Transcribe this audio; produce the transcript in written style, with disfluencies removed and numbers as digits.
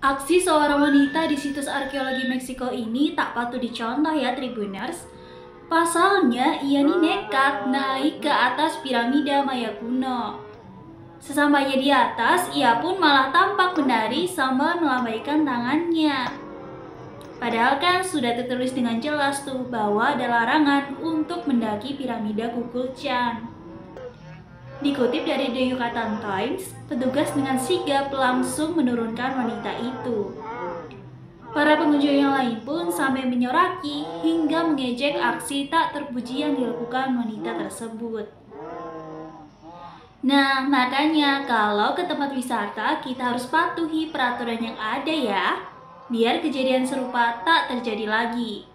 Aksi seorang wanita di situs arkeologi Meksiko ini tak patut dicontoh ya Tribuners. Pasalnya, ia ini nekat naik ke atas piramida Maya kuno. Sesampainya di atas, ia pun malah tampak menari sambil melambaikan tangannya. Padahal kan sudah tertulis dengan jelas tuh bahwa ada larangan untuk mendaki piramida Kukulcan. Dikutip dari The Yucatan Times, petugas dengan sigap langsung menurunkan wanita itu. Para pengunjung yang lain pun sampai menyoraki hingga mengejek aksi tak terpuji yang dilakukan wanita tersebut. Nah, makanya kalau ke tempat wisata kita harus patuhi peraturan yang ada ya, biar kejadian serupa tak terjadi lagi.